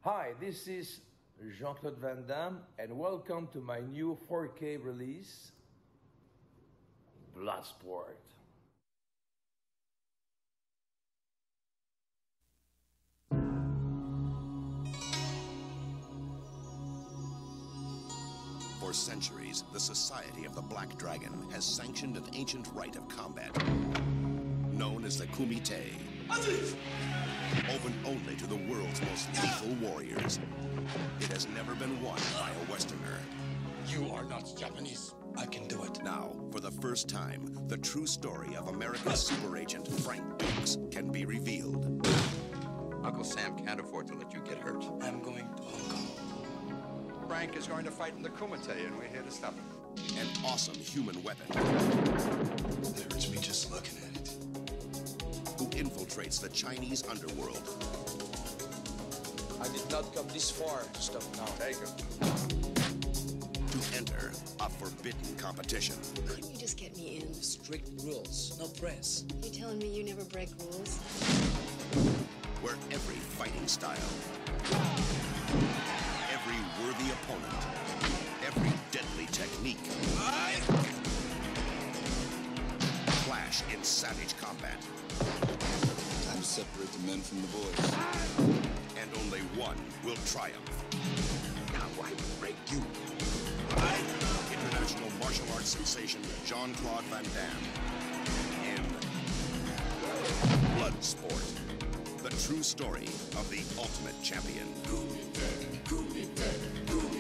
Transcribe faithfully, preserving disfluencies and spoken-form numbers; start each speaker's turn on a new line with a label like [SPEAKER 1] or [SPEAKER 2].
[SPEAKER 1] Hi, this is Jean-Claude Van Damme, and welcome to my new four K release, BloodSport.
[SPEAKER 2] For centuries, the Society of the Black Dragon has sanctioned an ancient rite of combat, known as the Kumite, open only to the world's most lethal warriors. It has never been won by a Westerner.
[SPEAKER 3] You are not Japanese. I can do it.
[SPEAKER 2] Now, for the first time, the true story of American super agent Frank Dux can be revealed.
[SPEAKER 4] Uncle Sam can't afford to let you get hurt.
[SPEAKER 3] I'm going to Hong Kong.
[SPEAKER 4] Frank is going to fight in the Kumite, and we're here to stop him.
[SPEAKER 2] An awesome human weapon.
[SPEAKER 3] It hurts me just looking at it.
[SPEAKER 2] Who infiltrates the Chinese underworld.
[SPEAKER 5] I did not come this far to stop now.
[SPEAKER 4] Take him.
[SPEAKER 2] To enter a forbidden competition.
[SPEAKER 6] Couldn't you just get me in?
[SPEAKER 5] Strict rules, no press.
[SPEAKER 6] You telling me you never break rules?
[SPEAKER 2] Where every fighting style, every worthy opponent, every deadly technique clash in savage combat.
[SPEAKER 3] Time to separate the men from the boys.
[SPEAKER 2] And only one will triumph.
[SPEAKER 3] Now I will break you.
[SPEAKER 2] International martial arts sensation Jean-Claude Van Damme in BloodSport, the true story of the ultimate champion.
[SPEAKER 3] Kumite, Kumite, Kumite.